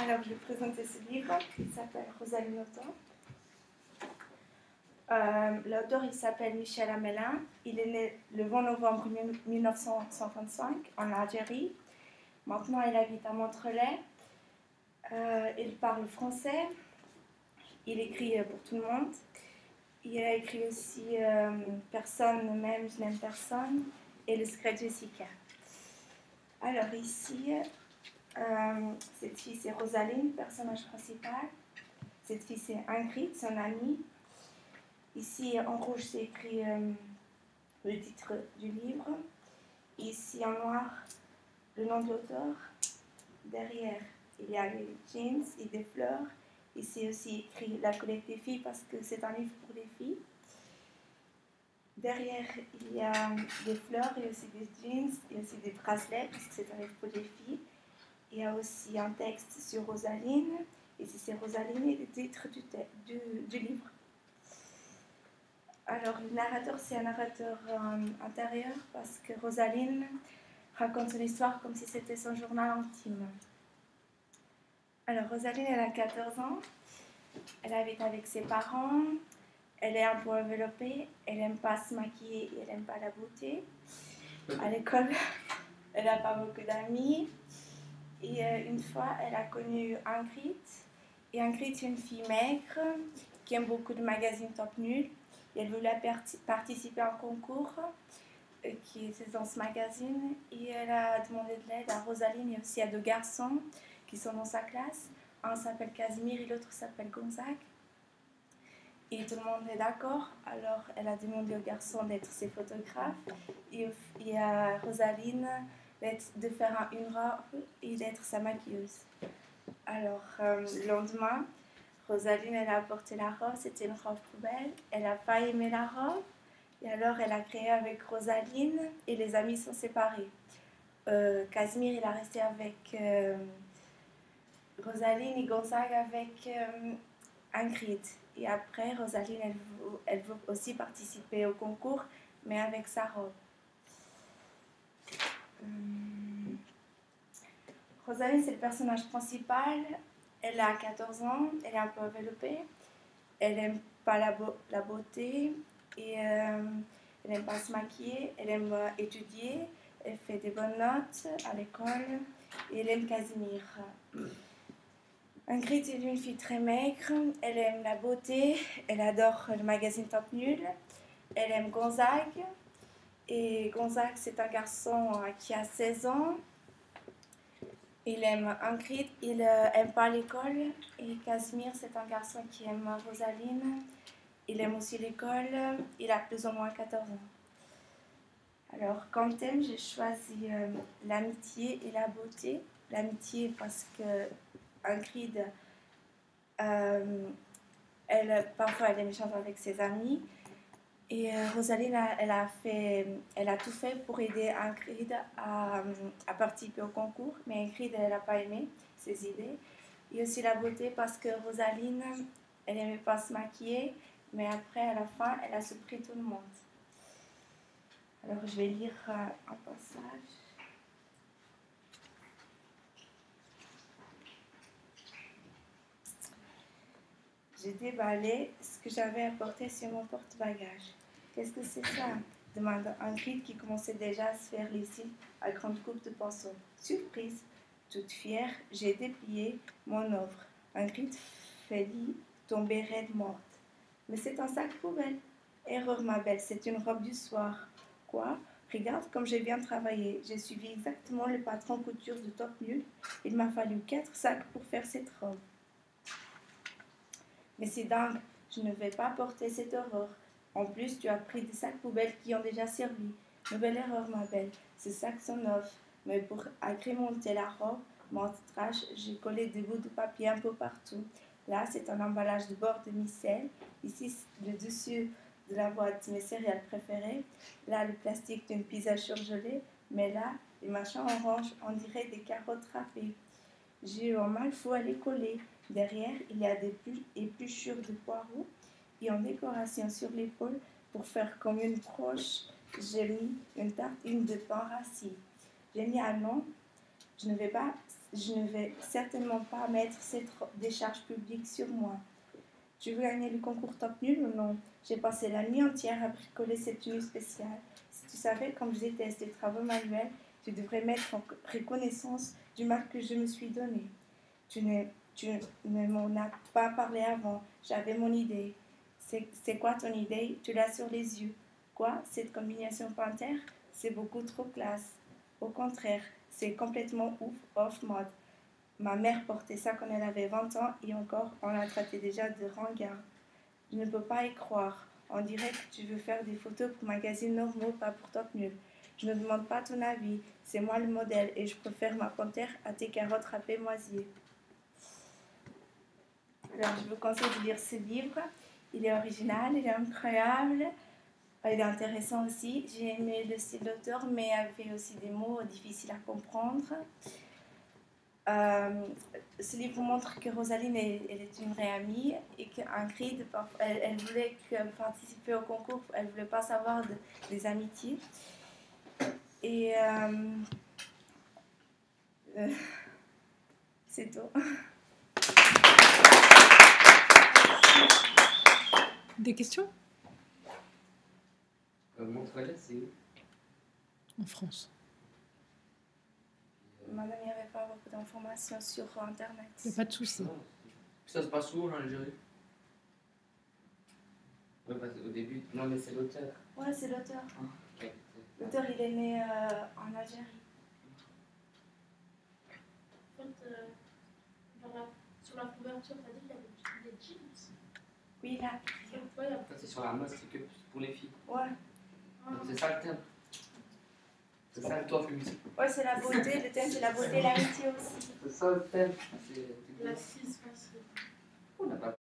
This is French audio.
Alors, je vais présenter ce livre qui s'appelle Rosaline Autant. L'auteur, il s'appelle Michel Amelin. Il est né le 20 novembre 1955 en Algérie. Maintenant, il habite à Montrelais. Il parle français. Il écrit pour tout le monde. Il a écrit aussi Personne ne m'aime, je n'aime personne et Le secret de Jessica. Alors ici, cette fille c'est Rosaline, personnage principal. Cette fille c'est Ingrid, son amie. Ici en rouge c'est écrit le titre du livre. Ici en noir le nom de l'auteur. Derrière il y a les jeans et des fleurs. Ici aussi écrit La collecte des filles parce que c'est un livre pour les filles. Derrière, il y a des fleurs, il y a aussi des jeans, il y a aussi des bracelets parce que c'est un livre pour les filles. Il y a aussi un texte sur Rosaline. Ici, c'est Rosaline et le titre du livre. Alors, le narrateur, c'est un narrateur intérieur parce que Rosaline raconte son histoire comme si c'était son journal intime. Alors, Rosaline, elle a 14 ans. Elle habite avec ses parents. Elle est un peu enveloppée, elle n'aime pas se maquiller et elle n'aime pas la beauté. À l'école, elle n'a pas beaucoup d'amis. Et une fois, elle a connu Ingrid. Et Ingrid, c'est une fille maigre qui aime beaucoup de magazines top nul. Et elle voulait participer à un concours qui est dans ce magazine. Et elle a demandé de l'aide à Rosaline et aussi à deux garçons qui sont dans sa classe. Un s'appelle Casimir et l'autre s'appelle Gonzague. Et tout le monde est d'accord, alors elle a demandé aux garçons d'être ses photographes et à Rosaline de faire une robe et d'être sa maquilleuse. Alors le lendemain, Rosaline elle a apporté la robe, c'était une robe poubelle, elle n'a pas aimé la robe et alors elle a créé avec Rosaline et les amis sont séparés. Casimir il a resté avec Rosaline et Gonzague avec Ingrid. Et après, Rosaline, elle veut aussi participer au concours, mais avec sa robe. Rosaline, c'est le personnage principal. Elle a 14 ans, elle est un peu enveloppée. Elle n'aime pas la beauté et elle n'aime pas se maquiller. Elle aime étudier. Elle fait des bonnes notes à l'école et elle aime Casimir. Ingrid est une fille très maigre, elle aime la beauté, elle adore le magazine Top Nul, elle aime Gonzague, et Gonzague c'est un garçon qui a 16 ans, il aime Ingrid, il n'aime pas l'école, et Casimir c'est un garçon qui aime Rosaline, il aime aussi l'école, il a plus ou moins 14 ans. Alors comme thème j'ai choisi l'amitié et la beauté, l'amitié parce que Ingrid parfois elle est méchante avec ses amis et Rosaline elle a tout fait pour aider Ingrid à participer au concours, mais Ingrid elle n'a pas aimé ses idées. Et aussi la beauté parce que Rosaline elle n'aimait pas se maquiller, mais après à la fin elle a surpris tout le monde. Alors je vais lire un passage. J'ai déballé ce que j'avais apporté sur mon porte-bagages. Qu'est-ce que c'est ça? Demanda Ingrid qui commençait déjà à se faire les cils à grande coupe de pinceau. Surprise! Toute fière, j'ai déplié mon offre. Ingrid faillit tomber raide morte. Mais c'est un sac poubelle. Erreur, ma belle, c'est une robe du soir. Quoi? Regarde comme j'ai bien travaillé. J'ai suivi exactement le patron couture de Top Nul. Il m'a fallu 4 sacs pour faire cette robe. Mais c'est dingue, je ne vais pas porter cette horreur. En plus, tu as pris des sacs poubelles qui ont déjà servi. Nouvelle erreur, ma belle. Ces sacs sont neufs. Mais pour agrémenter la robe, mon trash, j'ai collé des bouts de papier un peu partout. Là, c'est un emballage de bord de micelle. Ici, le dessus de la boîte de mes céréales préférées. Là, le plastique d'une pizza surgelée. Mais là, les machins orange, on dirait des carottes râpées. J'ai eu un mal fou à les coller. Derrière, il y a des épluchures de poireaux et en décoration sur l'épaule pour faire comme une broche, j'ai mis une tartine de pain rassis. J'ai mis un nom, je ne vais pas je ne vais certainement pas mettre cette décharge publique sur moi. Tu veux gagner le concours Top Nul ou non? J'ai passé la nuit entière à bricoler cette tenue spéciale. Si tu savais comme je déteste les travaux manuels, tu devrais mettre en reconnaissance du mal que je me suis donné. Tu ne m'en as pas parlé avant. J'avais mon idée. C'est quoi ton idée? Tu l'as sur les yeux. Quoi? Cette combinaison panthère? C'est beaucoup trop classe. Au contraire, c'est complètement off-mode. Ma mère portait ça quand elle avait 20 ans et encore, on la traitait déjà de ringard. Je ne peux pas y croire. On dirait que tu veux faire des photos pour magazines normaux, pas pour Top Nul. Je ne demande pas ton avis. C'est moi le modèle et je préfère ma panthère à tes carottes râpées moisies. Alors, je vous conseille de lire ce livre. Il est original, il est incroyable, il est intéressant aussi. J'ai aimé le style d'auteur, mais il y avait aussi des mots difficiles à comprendre. Ce livre montre que Rosaline elle est une vraie amie et qu'Ingrid, elle voulait participer au concours, elle ne voulait pas savoir des amitiés. Et c'est tout. Des questions? Montréal, c'est où? En France. Madame, il n'y avait pas beaucoup d'informations sur Internet. Il n'y a pas de souci. Ça se passe où en Algérie? Oui, parce qu'au début. Non, mais c'est l'auteur. Ouais, c'est l'auteur. Okay. L'auteur, il est né en Algérie. En fait, sur la couverture, t'as dit qu'il y avait des jeans. Oui, là. C'est incroyable. Ça, c'est sur la main, c'est que pour les filles. Ouais. Donc, c'est ça le thème. C'est ça le toi féminisme. Ouais, c'est la beauté. Le thème, c'est la beauté et l'amitié aussi. C'est ça le thème. La 6.